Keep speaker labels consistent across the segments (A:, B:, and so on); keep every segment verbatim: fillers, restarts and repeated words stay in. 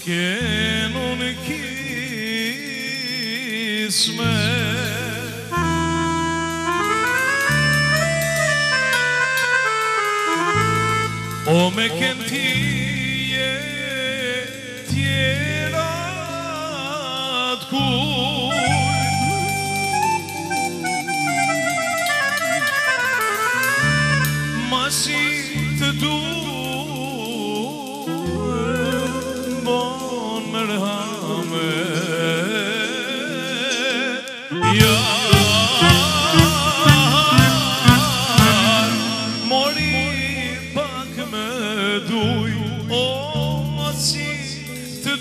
A: che non kisme o me kentije tjera t'kuj ma si të duhet bon mërhame ja mori pak me duj o ma si të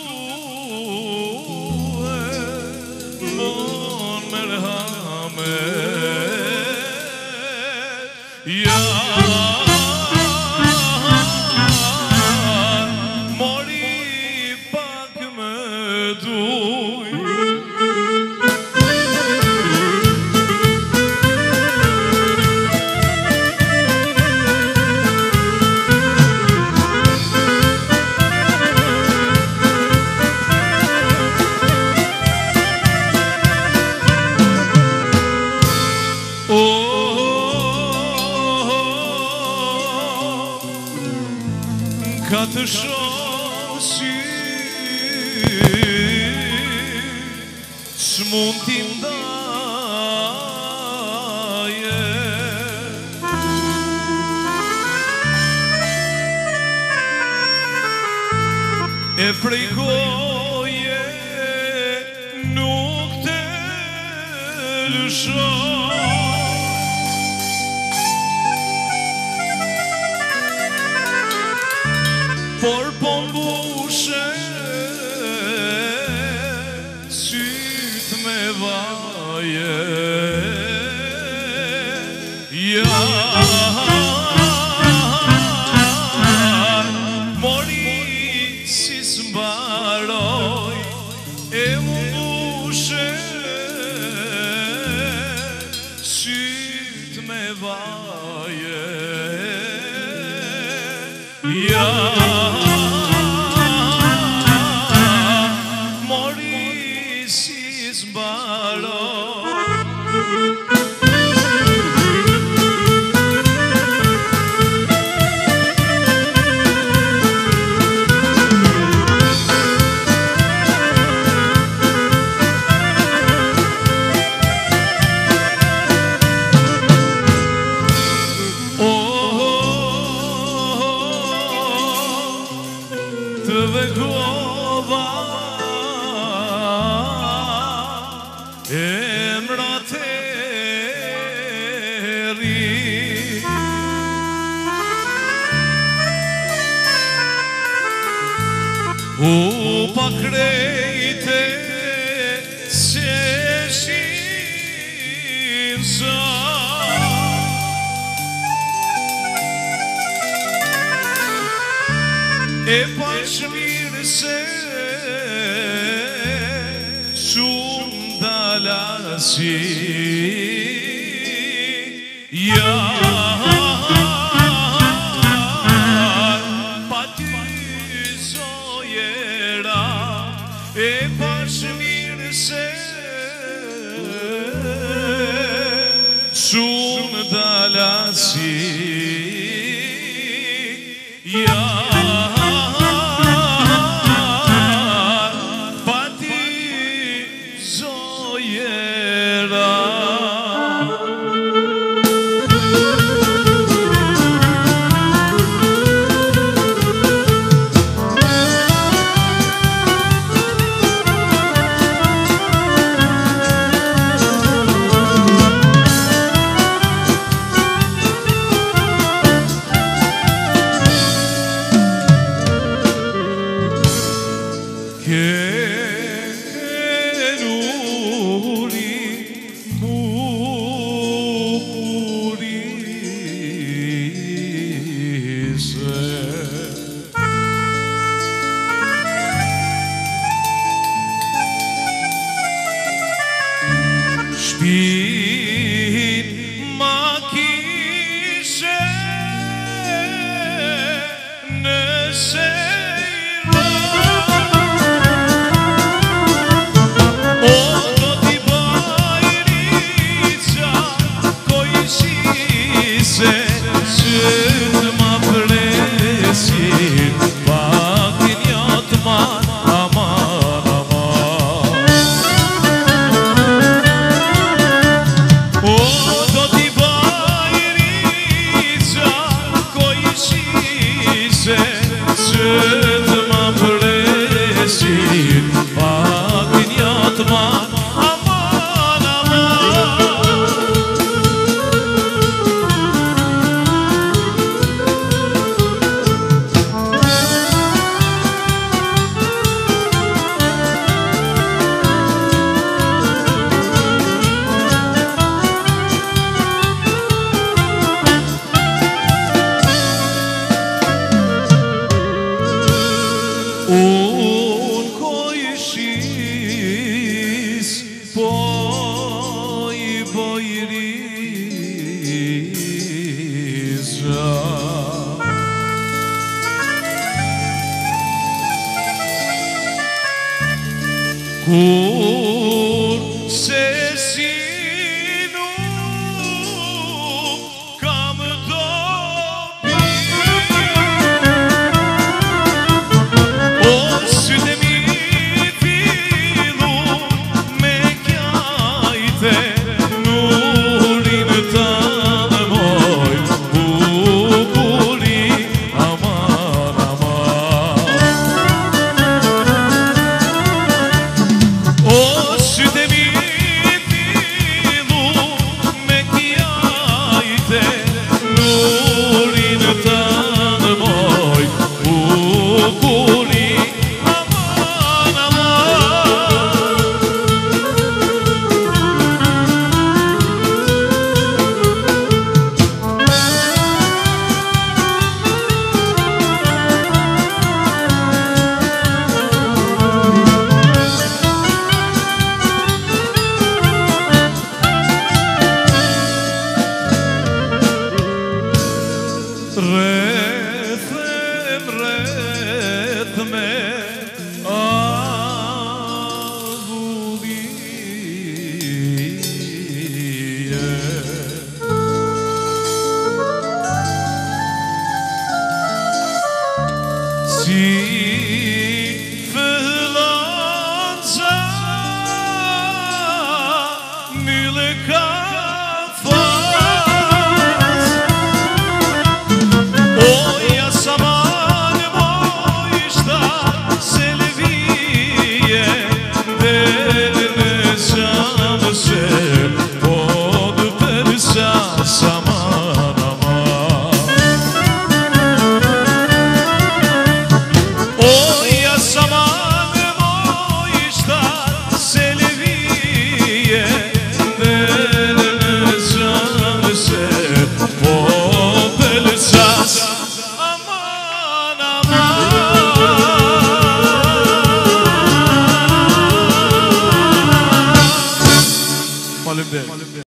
A: duhet bon mërhame ja ka të shosi s'mund t'i ndaje e prej goje nuk të lëshoj por po mbushe syt me vaje ja mori si s'mbaroj e mbushe syt me vaje ja të vekova emrat e ri u pa krejte se shin sa e pash mirë se shumë dalasi ja pa ty zojera e pash mirë se shumë dalasi ja Nëse i se që të ma presin Pakin jatë ma aman, aman Unë kojshis, po i bojriza Kur se si nuk kam dobi Sytë mi fillu me kjajte Nurin të moj bukuri aman, aman O sytë mi fillu me kjajte Nurin të moj bukuri Rrethem, rrethme avullie Si fëllanca mille ka Aman, aman Oja saman moj ishta se levije Dere në qanë se po pëlqas Aman, aman Falemderit